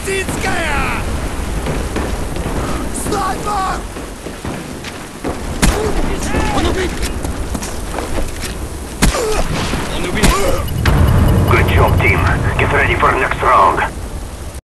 Бандитская! Снайпер! Он убит! Он убит! Good job, team. Get ready for next round.